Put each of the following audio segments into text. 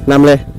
นำเลย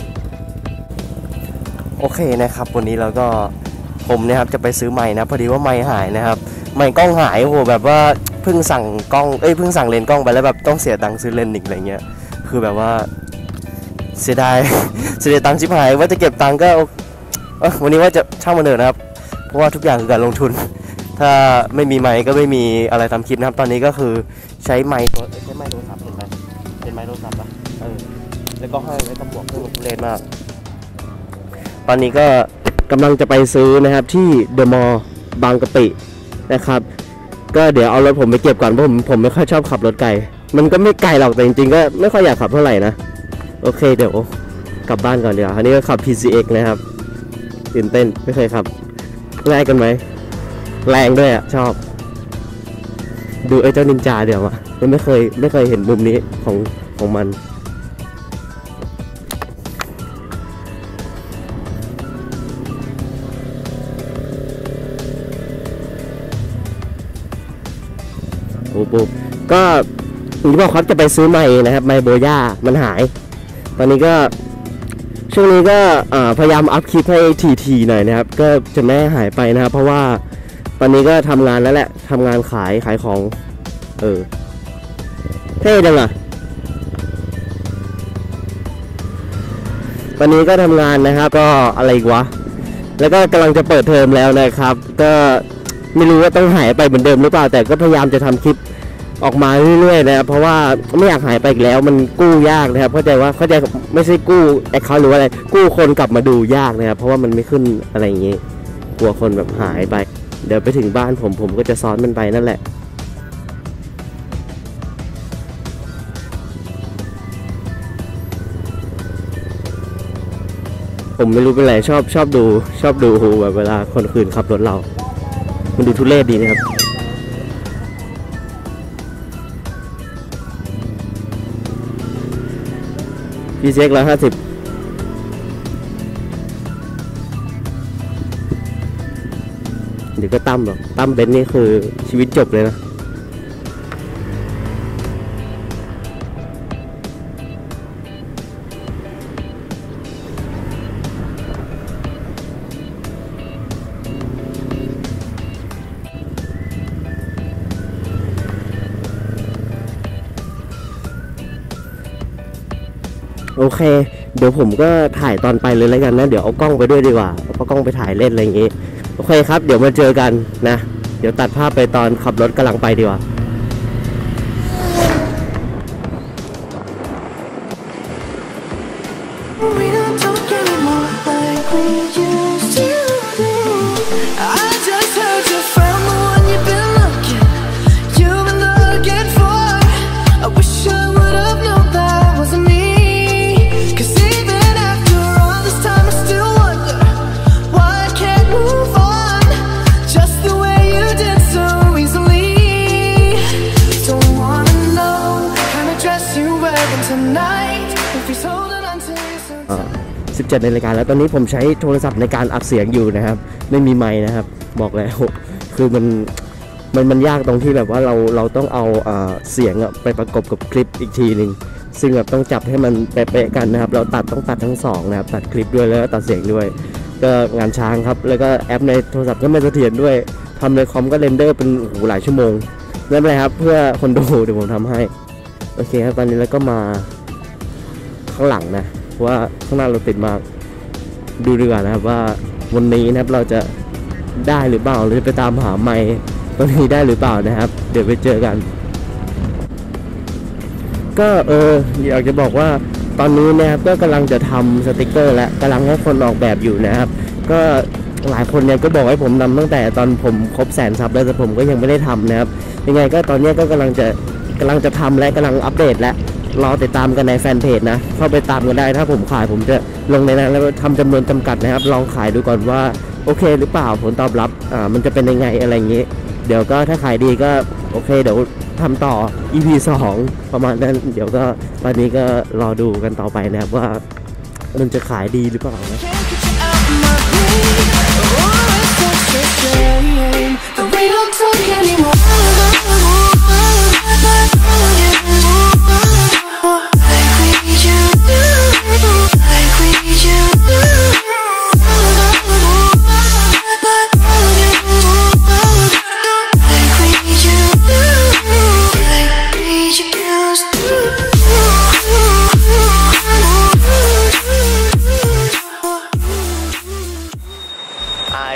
โอเคนะครับวันนี้เราก็ผมนะครับจะไปซื้อไมค์นะพอดีว่าไมค์หายนะครับไมค์กล้องหายโอ้โหแบบว่าเพิ่งสั่งกล้องเพิ่งสั่งเลนส์กล้องไปแล้วแบบต้องเสียตังค์ซื้อเลนส์อีกอะไรเงี้ยคือแบบว่าเสียดาย เสียตังค์ชิบหายว่าจะเก็บตังค์ก็วันนี้ว่าจะช่างมันเถอะนะครับเพราะว่าทุกอย่างคือการลงทุนถ้าไม่มีไมค์ก็ไม่มีอะไรทำคลิปนะครับตอนนี้ก็คือใช้ไมค์โทรศัพท์เห็นไหมเป็นไมค์โทรศัพท์ปะแล้วก็ให้แล้วก็บวกเพิ่มเลนมากตอนนี้ก็กำลังจะไปซื้อนะครับที่เดอะมอลล์บางกะปินะครับก็เดี๋ยวเอารถผมไปเก็บก่อนเพราะผมไม่ค่อยชอบขับรถไกลมันก็ไม่ไกลหรอกแต่จริงๆก็ไม่ค่อยอยากขับเท่าไหร่นะโอเคเดี๋ยวกลับบ้านก่อนเดี๋ยวอันนี้ก็ขับ PCX นะครับตื่นเต้นไม่เคยขับง่ายกันไหมแรงด้วยอ่ะชอบดูไอ้เจ้านินจาเดี๋ยวอ่ะไม่เคยเห็นมุมนี้ของมันปุ๊บก็อย่างที่บอกครับจะไปซื้อไมค์นะครับไมค์โบย่ามันหายตอนนี้ก็ช่วงนี้ก็พยายามอัพคลิปให้ทีหน่อยนะครับก็จะไม่หายไปนะครับเพราะว่าตอนนี้ก็ทำงานแล้วแหละทำงานขายของเท่จังอ่ะตอนนี้ก็ทำงานนะครับก็อะไรอีกวะแล้วก็กำลังจะเปิดเทอมแล้วนะครับก็ไม่รู้ว่าต้องหายไปเหมือนเดิมหรือเปล่าแต่ก็พยายามจะทำคลิปออกมาเรื่อยๆนะครับเพราะว่าไม่อยากหายไปอีกแล้วมันกู้ยากนะครับเข้าใจไม่ใช่กู้เขาหรือว่าอะไรกู้คนกลับมาดูยากนะครับเพราะว่ามันไม่ขึ้นอะไรอย่างงี้กลัวคนแบบหายไปเดี๋ยวไปถึงบ้านผมก็จะซ้อนมันไปนั่นแหละผมไม่รู้เป็นไรชอบดูแบบเวลาคนอื่นขับรถเรามันดูทุเรศดีนะครับพี่เช็ค150เดี๋ยวก็ตั้มหรอกตั้มเบนซ์นี่คือชีวิตจบเลยนะโอเคเดี๋ยวผมก็ถ่ายตอนไปเลยแล้วกันนะเดี๋ยวเอากล้องไปด้วยดีกว่าเอากล้องไปถ่ายเล่นอะไรอย่างงี้โอเคครับเดี๋ยวมาเจอกันนะเดี๋ยวตัดภาพไปตอนขับรถกำลังไปดีกว่า17 ในรายการแล้วตอนนี้ผมใช้โทรศัพท์ในการอัดเสียงอยู่นะครับไม่มีไมค์นะครับบอกแล้วคือมันยากตรงที่แบบว่าเราต้องเอาเสียงไปประกบกับคลิปอีกทีหนึ่งซึ่งแบบต้องจับให้มันเป๊ะๆกันนะครับเราต้องตัดทั้งสองนะครับตัดคลิปด้วยแล้วก็ตัดเสียงด้วยก็งานช้างครับแล้วก็แอปในโทรศัพท์ก็ไม่เสถียรด้วยทำในคอมก็เรนเดอร์เป็นหลายชั่วโมงนั่นแหละครับเพื่อคนดูเดี๋ยวผมทำให้โอเคครับตอนนี้แล้วก็มาข้างหลังนะว่าข้างหน้าเราติดมากดูดีกว่านะครับว่าวันนี้นะครับเราจะได้หรือเปล่าหรือไปตามหาไมค์ตัวนี้ได้หรือเปล่านะครับเดี๋ยวไปเจอกันก็อยากจะบอกว่าตอนนี้นะครับก็กำลังจะทำสติกเกอร์และกำลังให้คนออกแบบอยู่นะครับก็หลายคนเนี่ยก็บอกให้ผมทำตั้งแต่ตอนผมครบ100,000 ซับแล้วแต่ผมก็ยังไม่ได้ทำนะครับยังไงก็ตอนนี้ก็กำลังจะทำและกำลังอัปเดตและรอติดตามกันในแฟนเพจนะเข้าไปตามกันได้ถ้าผมขายผมจะลงในนั้นแล้วทำจำนวนจำกัดนะครับลองขายดูก่อนว่าโอเคหรือเปล่าผลตอบรับมันจะเป็นยังไงอะไรอย่างนี้เดี๋ยวก็ถ้าขายดีก็โอเคเดี๋ยวทำต่อ EP 2ประมาณนั้นเดี๋ยวก็ตอนนี้ก็รอดูกันต่อไปนะครับว่ามันจะขายดีหรือเปล่านะ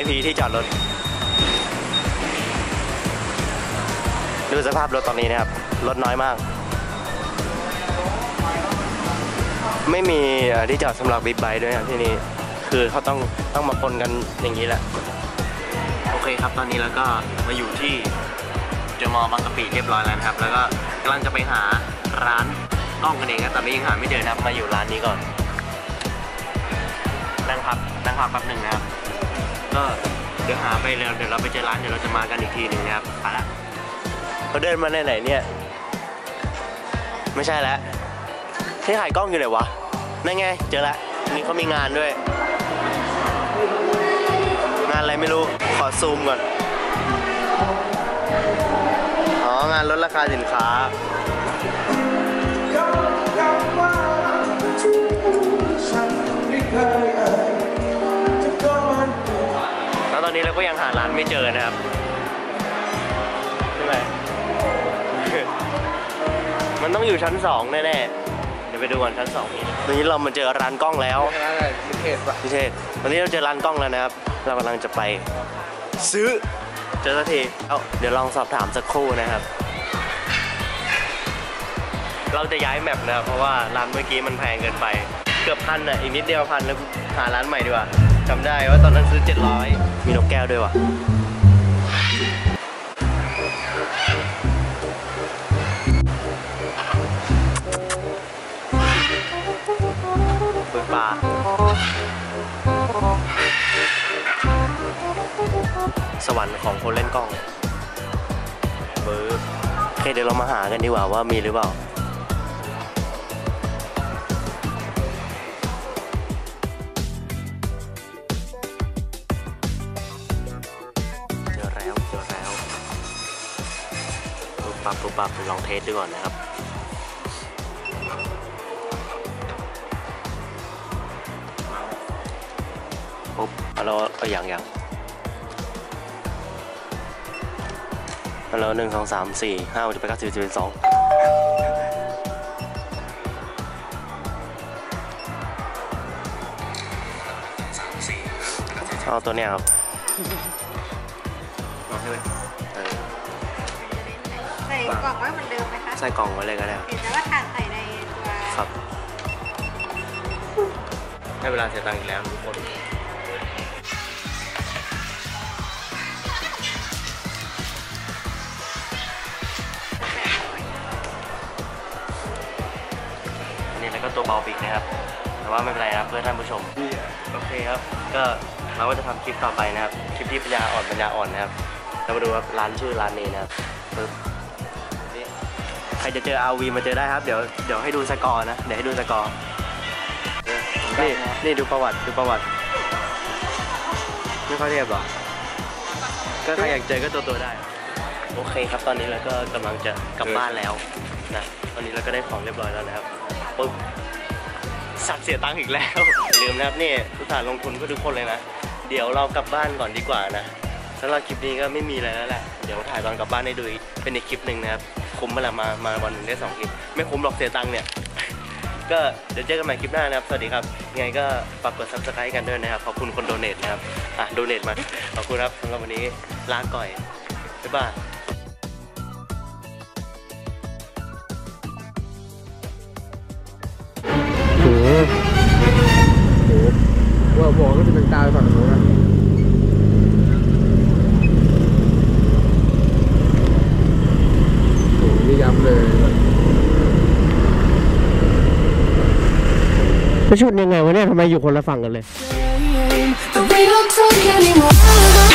ทีที่จอดรถดูสภาพรถตอนนี้นะครับรถน้อยมากไม่มีที่จอดสำหรับบิ๊กไบค์ด้วยนะที่นี่คือเขาต้องมาปนกันอย่างนี้แหละโอเคครับตอนนี้แล้วก็มาอยู่ที่เจมอบางกะปิเรียบร้อยแล้วครับแล้วก็กำลังจะไปหาร้านกล้องกันเองนะตอนนี้ยังหาไม่เจอนะครับมาอยู่ร้านนี้ก่อนนั่งพักแป๊บหนึ่งนะครับก็เดี๋ยวหาไปแล้วเดี๋ยวเราไปเจอร้านเดี๋ยวเราจะมากันอีกทีหนึ่งนะครับไปละเขาเดินมาไหนเนี่ยไม่ใช่แล้วที่ถ่ายกล้องอยู่ไหนวะนั่นไงเจอแล้วนี่เขามีงานด้วยงานอะไรไม่รู้ขอซูมก่อนอ๋องานลดราคาสินค้าแล้วตอนนี้เราก็ยังหาร้านไม่เจอนะครับใช่ไหม มันต้องอยู่ชั้น2แน่ๆเดี๋ยวไปดูก่อนชั้น2นี่ตอนนี้เรามาเจอร้านกล้องแล้วพิเศษตอนนี้เราเจอร้านกล้องแล้วนะครับเรากำลังจะไปซื้อเจอสักทีเดี๋ยวลองสอบถามสักครู่นะครับเราจะย้ายแมปนะครับเพราะว่าร้านเมื่อกี้มันแพงเกินไปเกือบพันอ่ะอีกนิดเดียวพันแล้วหาร้านใหม่ดีกว่าจำได้ว่าตอนนั้นซื้อ700มีนกแก้วด้วยว่ะปลาสวรรค์ของคนเล่นกล้องเบอร์โอเคเดี๋ยวเรามาหากันดีกว่าว่ามีหรือเปล่าเจอแล้วปุ๊บปั๊บลองเทสดูก่อนนะครับปุ๊บเราอย่างเรา1 2 3 4 5 6 7 8 9 10 11 12เอาตัวเนี้ยครับใส่กล่องไว้เหมือนเดิมไหมคะใส่กล่องไว้เลยก็ได้แต่ว่าทานใส่ในตัวครับให้เวลาเสียตังค์อีกแล้วทุกคนนี่แล้วก็ตัวเบาบิกนะครับแต่ว่าไม่เป็นไรครับเพื่อท่านผู้ชมโอเคครับก็เราก็จะทำคลิปต่อไปนะครับคลิปที่ปัญญาอ่อนนะครับเรามาดูครับร้านชื่อร้านนี้นะครับใครจะเจอ RV มาเจอได้ครับเดี๋ยวให้ดูสกอร์นะเดี๋ยวให้ดูสกอร์นี่ดูประวัติไม่ค่อยเรียบหรอก็ใครอยากเจอก็ตัวได้โอเคครับตอนนี้เราก็กำลังจะกลับบ้านแล้วนะตอนนี้เราก็ได้ของเรียบร้อยแล้วนะครับปุ๊บสัตว์เสียตังค์อีกแล้วลืมนะครับนี่ทุกท่านลงทุนเพื่อทุกคนเลยนะเดี๋ยวเรากลับบ้านก่อนดีกว่านะสำหรับคลิปนี้ก็ไม่มีอะไรแล้วแหละเดี๋ยวถ่ายตอนกลับบ้านให้ดูเป็นอีกคลิปหนึ่งนะครับคุ้มมาแล้วมาวันหนึ่งได้2คลิปไม่คุ้มหรอกเสียตังค์เนี่ยก็เดี๋ยวเจอกันใหม่คลิปหน้านะครับสวัสดีครับยังไงก็ฝากกด Subscribe กันด้วยนะครับขอบคุณคนโดเนทนะครับโดเนทมาขอบคุณครับสำหรับวันนี้ลาก่อยบ๊ายบายว่าบอกก็จะเป็นตาฝั่งโน้นนะโอ้ยยับเลยไปชนยังไงวะเนี่ยทำไมอยู่คนละฝั่งกันเลย